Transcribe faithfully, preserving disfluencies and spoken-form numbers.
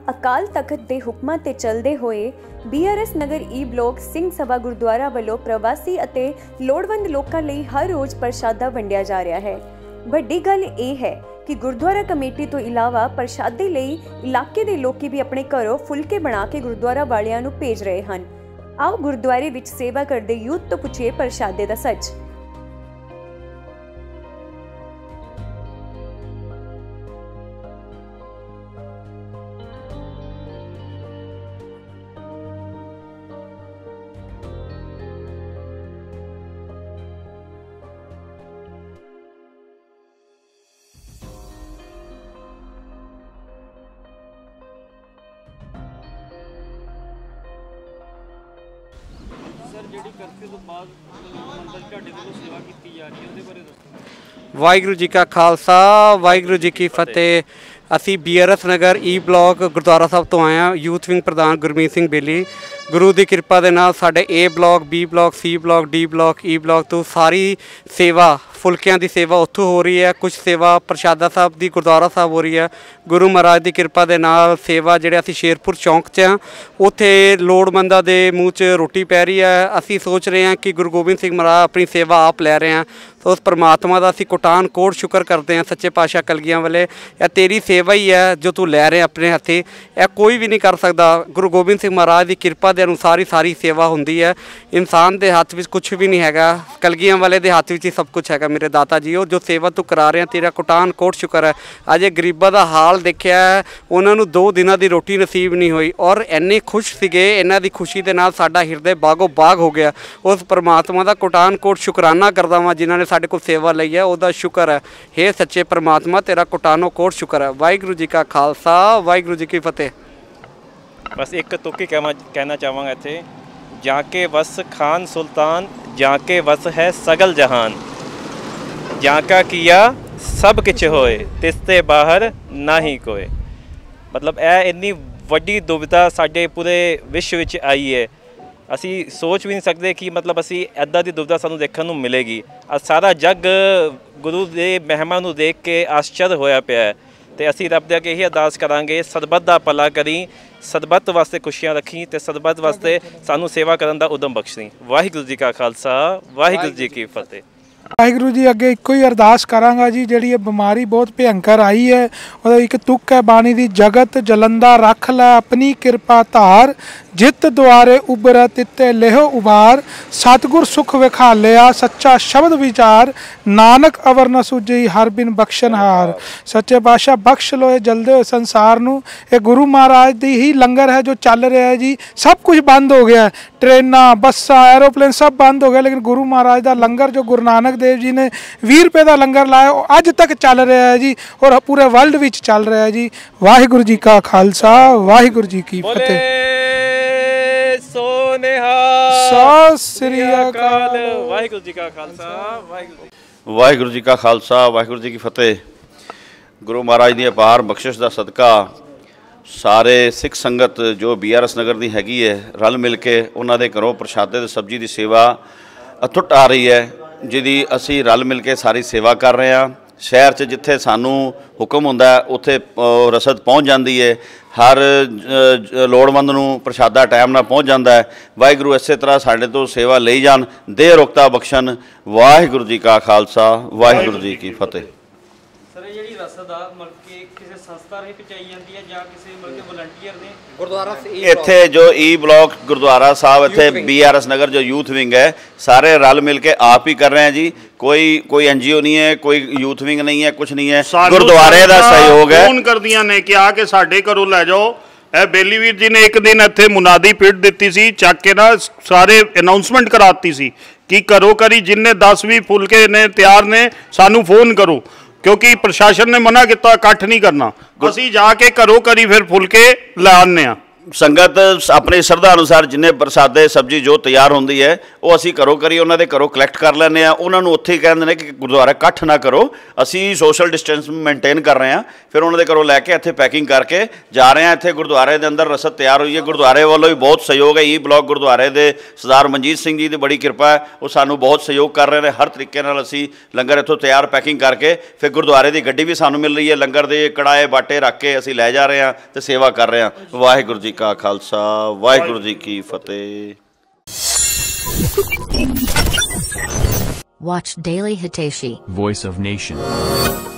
अकाल तख्त के हुक्मां ते चलदे होए B R S Nagar E block Singh Sabha Gurdwara वालों प्रवासी अते लोड़वंद लोकां लई हर रोज़ प्रशादा वंडिया जा रहा है। वड्डी गल यह है कि गुरुद्वारा कमेटी तो इलावा प्रशादे लई इलाके दे लोकी भी अपने घरों फुलके बना के गुरुद्वारा वालियां नूं भेज रहे हैं। आओ गुरुद्वारे विच सेवा करदे यूथ तो पुछिए प्रशादे दा सच। वाहिगुरू जी का खालसा वाहिगुरू जी की फतेह। असी B R S Nagar E block Gurdwara Sahib तो आए हैं। यूथ विंग प्रधान गुरमीत सिंह बेली गुरु की कृपा के नाल साडे A block B block C block D block E block तो सारी सेवा फुलकियां की सेवा उत्थों हो रही है। कुछ सेवा प्रशादा साहब की गुरुद्वारा साहब हो रही है। गुरु महाराज की कृपा के नाल सेवा जिहड़े असीं शेरपुर चौंक च हाँ उत्थे लोड़वंदां दे मूँह च रोटी पै रही है। असीं सोच रहे हैं कि गुरु गोबिंद सिंह महाराज अपनी सेवा आप लै रहे हैं। तो उस परमात्मा का असीं कोटान कोट शुक्र करते हैं सच्चे पातशाह कलगियां वाले। यह तेरी सेवा ही है जो तू लै रहे अपने हथी, यह कोई भी नहीं कर सकता। गुरु गोबिंद सिंह महाराज की कृपा के अनुसार ही सारी सेवा होंदी है। इंसान के हाथ में कुछ भी नहीं हैगा, कलगियां वाले के हाथ में ही सब कुछ हैगा। मेरे दाता जी वो जो सेवा तू करा रहे हैं तेरा कोटान कोट शुक्र है। अजे गरीबां का हाल देखिया उन्होंने दो दिनों की रोटी नसीब नहीं हुई और इन्ने खुश सीगे। इन्हां दी खुशी के नाल साडा हिरदे बागो बाग हो गया। उस परमात्मा का कोटान कोट शुकराना करदा वां जिन्होंने साडे कोल सेवा लई है, उहदा शुक्र है। हे सच्चे परमात्मा तेरा कोटानो कोट शुक्र है। वाहिगुरू जी का खालसा वाहिगुरू जी की फतेह। बस एक तुक ही कहना कहना चाहवांगा इत्थे, जाके वस खान सुल्तान जाके वस है सगल जहान, जाका किया सब किछ होए तिसते बाहर ना ही कोई। मतलब यह इन्नी वड्डी दुविधा साडे पूरे विश्व विच आई है। असी सोच भी नहीं सकते कि मतलब असी इदां दी दुविधा सानू देखने को मिलेगी। अ सारा जग गुरु के महिमा नूं देख के आश्चर्य होया पिया है। तो असी रब दे अगे यही अरदास करांगे, सदबत दा भला करी, सदबत वास्ते खुशियां रखी ते सदबत वास्ते सानू सेवा करन दा उदम बख्शी। वाहिगुरू जी का खालसा वाहिगुरू जी की फतेह। वाहिगुरू जी अगे एको ही अरदास करांगा जी, जिहड़ी ये बीमारी बहुत भयंकर आई है और एक तुक है बाणी दी, जगत जलंदा रख लै अपनी कृपा धार, जित द्वारे उबरै तिते लेहो उबार, सतगुर सुख विखालिया सच्चा शब्द विचार, नानक अवर न सूझी हर बिन बख्शन हार। सच्चे पातशाह बख्श लो ये जलदे हुए संसार नूं। ये गुरु महाराज दी ही लंगर है जो चल रहा है जी। सब कुछ बंद हो गया है, ट्रेनां बसां एरोप्लेन सब बंद हो गया, लेकिन गुरु महाराज का लंगर जो गुरु नानक देव जी ने बीस रुपए का लंगर लाया वो अज तक चल रहा है जी और पूरे वर्ल्ड विच चल रहा है जी। वाहिगुरू जी का खालसा वाहिगुरू जी की फतेह। सत श्री अकाल। वाहिगुरू जी का खालसा वाहिगुरू वाहिगुरू जी का खालसा वाहिगुरू जी की फतेह। गुरु महाराज की अपार बख्शिश का सदका सारे सिख संगत जो बी आर एस नगर की हैगी है रल मिल के उन्होंने घरों प्रशादे ते सब्जी की सेवा अथुट आ रही है, जिहदी असी रल मिल के सारी सेवा कर रहे हैं। शहर च जिथे सानू हुक्म हुंदा है उत्थे रसद पहुँच जाती है, हर लोड़वंद नूं प्रशादा टाइम नाल पहुँच जाता है। वाहिगुरू इस तरह साडे तो सेवा लई जान, दे रुकता बख्शन। वाहिगुरू जी का खालसा वाहिगुरू जी की फतेह। सर जी रसद आ मतलब कि किसी संस्था राही पहुँचाई जाती है या किसी मतलब कि वलंटियर ने गुरुद्वारा से इत्थे जो ई ब्लॉक गुरुद्वारा साहब इत्थे बी आर एस नगर जो यूथ विंग है सारे रल मिल के आप ही कर रहे हैं जी। कोई कोई एन जी ओ नहीं है, कोई यूथ विंग नहीं है, कुछ नहीं है, गुरुद्वारे का सहयोग है। फोन कर दिया ने कि आके साडे घरों लै जाओ। ए बेलीवीर जी ने एक दिन इत्थे मुनादी पिट दी सी, चक के ना सारे अनाउंसमेंट कराती सी कि घरों घरी जिन्ने दस भी फुलके ने तैयार ने सानू फोन करो, क्योंकि प्रशासन ने मना किया इकट्ठ नहीं करना। असी जाके घरों घरी फिर फुलके लै आने। संगत अपनी श्रद्धा अनुसार जिन्हें प्रसादे सब्जी जो तैयार होंगी है वो असी घरों करी उन्होंने घरों कलैक्ट कर लैंने उन्होंने उत्थे कहते हैं कि गुरुद्वारा इकट्ठ ना करो, असी सोशल डिस्टेंस मेनटेन कर रहे हैं। फिर उन्होंने घरों लैके इत्थे पैकिंग करके जा रहे हैं। इत्थे गुरुद्वारे के अंदर रसद तैयार हुई है, गुरुद्वारे वालों भी बहुत सहयोग है। ई ब्लॉक गुरुद्वारे के सरदार मनजीत सिंह जी की बड़ी कृपा है, वो सानू बहुत सहयोग कर रहे हैं। हर तरीके नाल असी लंगर इत्थों तैयार पैकिंग करके फिर गुरुद्वारे की गड्डी भी सानू मिल रही है, लंगर के कड़ाए बाटे रख के असी लै जा रहे हैं तो सेवा कर रहे हैं। वाहिगुरू जी का खालसा, वाहिगुरू जी की फतेह। Watch Daily Hiteshi, Voice of Nation.